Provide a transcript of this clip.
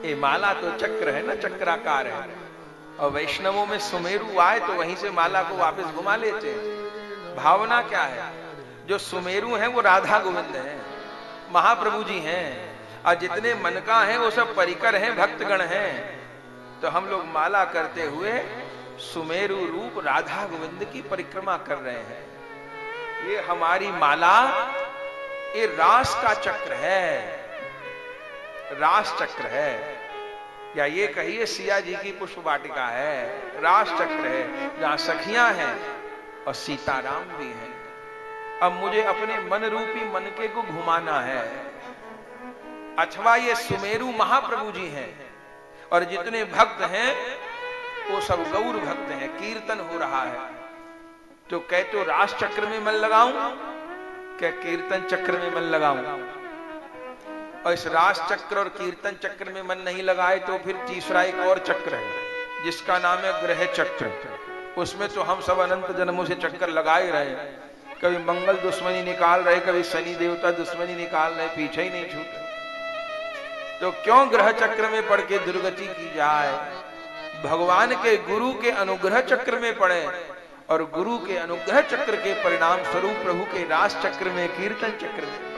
ये माला तो चक्र है ना, चक्राकार है। और वैष्णवों में सुमेरु आए तो वहीं से माला को वापस घुमा लेते हैं। भावना क्या है? जो सुमेरु हैं वो राधा गोविंद हैं, महाप्रभु जी हैं, और जितने मन का हैं वो सब परिकर हैं, भक्तगण हैं। तो हम लोग माला करते हुए सुमेरु रूप राधा गोविंद की परिक्रमा कर रहे हैं। ये हमारी माला ये रास का चक्र है, रास चक्र है, या ये कहिए सिया जी की पुष्प वाटिका है, रास चक्र है, जहां सखियां हैं और सीताराम भी हैं। अब मुझे अपने मन रूपी मनके को घुमाना है, अथवा ये सुमेरु महाप्रभु जी हैं और जितने भक्त हैं वो सब गौर भक्त हैं। कीर्तन हो रहा है तो कह तो रास चक्र में मन लगाऊं, क्या कीर्तन चक्र में मन लगाऊं? और इस रास चक्र और कीर्तन चक्र में मन नहीं लगाए तो फिर तीसरा एक और चक्र है जिसका नाम है ग्रह चक्र। उसमें तो हम सब अनंत जन्मों से चक्कर लगा ही रहे, कभी मंगल दुश्मनी निकाल रहे, कभी शनि देवता दुश्मनी निकाल रहे, पीछे ही नहीं छूटे। तो क्यों ग्रह चक्र में पड़ के दुर्गति की जाए? भगवान के गुरु के अनुग्रह चक्र में पड़े और गुरु के अनुग्रह चक्र के परिणाम स्वरूप प्रभु के रास चक्र में, कीर्तन चक्र में